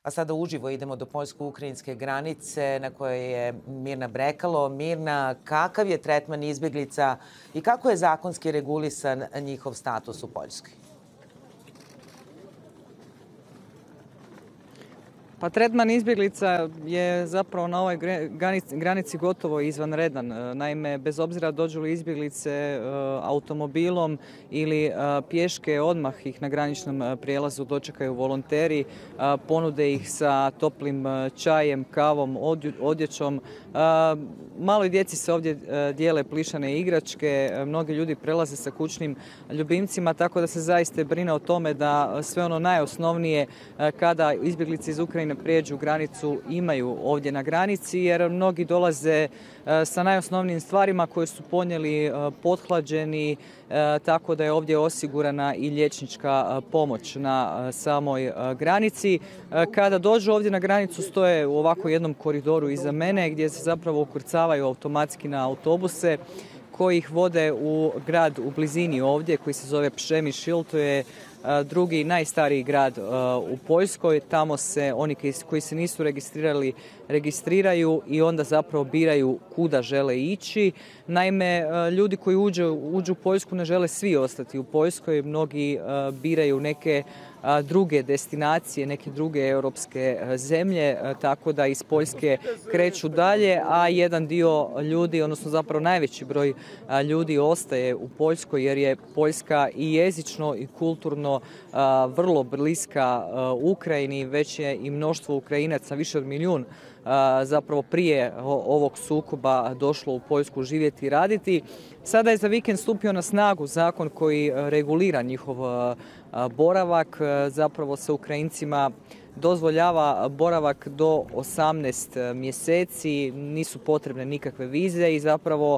A sada uživo idemo do poljsko-ukrajinske granice na kojoj je Mirna Brekalo. Mirna, kakav je tretman izbjeglica i kako je zakonski regulisan njihov status u Poljskoj? Pa tretman izbjeglica je zapravo na ovoj granici gotovo izvanredan. Naime, bez obzira dođu li izbjeglice automobilom ili pješke, odmah ih na graničnom prijelazu dočekaju volonteri, ponude ih sa toplim čajem, kavom, odjećom. Maloj djeci se ovdje dijele plišane igračke, mnogi ljudi prelaze sa kućnim ljubimcima, tako da se zaista brine o tome da sve ono najosnovnije kada izbjeglice iz Ukrajine prijeđu granicu imaju ovdje na granici, jer mnogi dolaze sa najosnovnijim stvarima koje su ponijeli pothlađeni, tako da je ovdje osigurana i liječnička pomoć na samoj granici. Kada dođu ovdje na granicu stoje u ovako jednom koridoru iza mene gdje se zapravo ukrcavaju automatski na autobuse koji ih vode u grad u blizini ovdje koji se zove Przemyśl. To je drugi najstariji grad u Poljskoj. Tamo se oni koji se nisu registrirali registriraju i onda zapravo biraju kuda žele ići. Naime, ljudi koji uđu u Poljsku ne žele svi ostati u Poljskoj. Mnogi biraju neke druge destinacije, neke druge europske zemlje, tako da iz Poljske kreću dalje, a jedan dio ljudi, odnosno zapravo najveći broj ljudi ostaje u Poljskoj jer je Poljska i jezično i kulturno vrlo bliska Ukrajini. Već je i mnoštvo Ukrajinaca, više od milijun, zapravo prije ovog sukoba došlo u Poljsku živjeti i raditi. Sada je za vikend stupio na snagu zakon koji regulira njihov boravak. Zapravo se Ukrajincima dozvoljava boravak do 18 mjeseci, nisu potrebne nikakve vize i zapravo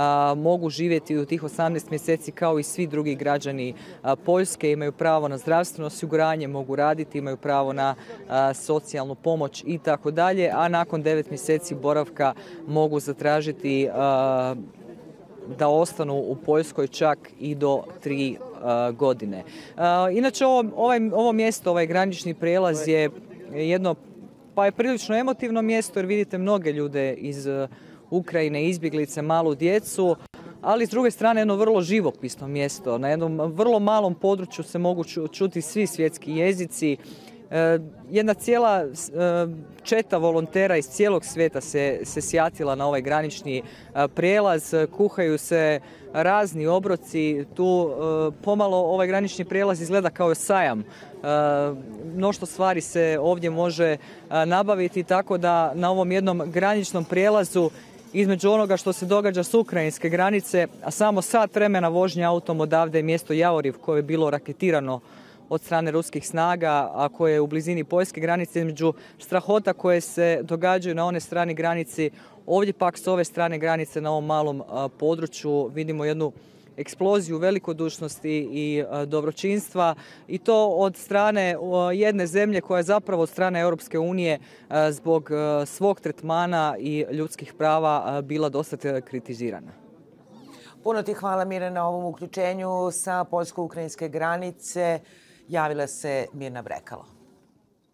mogu živjeti u tih 18 mjeseci kao i svi drugi građani Poljske. Imaju pravo na zdravstveno osiguranje, mogu raditi, imaju pravo na socijalnu pomoć i tako dalje, a nakon 9 mjeseci boravka mogu zatražiti da ostanu u Poljskoj čak i do 3 godine. Inače, ovo mjesto, ovaj granični prijelaz je jedno pa je prilično emotivno mjesto jer vidite mnoge ljude iz Ukrajine, izbjeglice, malu djecu, ali s druge strane jedno vrlo živopisno mjesto. Na jednom vrlo malom području se mogu čuti svi svjetski jezici. Jedna cijela četa volontera iz cijelog svijeta se sjatila na ovaj granični prijelaz. Kuhaju se razni obroci. Tu pomalo ovaj granični prijelaz izgleda kao sajam. Mnoštvo stvari se ovdje može nabaviti, tako da na ovom jednom graničnom prijelazu između onoga što se događa s ukrajinske granice, a samo sat vremena vožnje autom odavde je mjesto Javoriv koje je bilo raketirano od strane ruskih snaga, a koje je u blizini poljske granice, između strahota koje se događaju na one strani granici. Ovdje pak s ove strane granice na ovom malom području vidimo jednu eksploziju velikodušnosti i dobročinstva i to od strane jedne zemlje koja je zapravo od strane Europske unije zbog svog tretmana i ljudskih prava bila dosta kritizirana. Puno ti hvala, Mirna, na ovom uključenju sa poljsko-ukrajinske granice. Javila se Mirna Brekalo.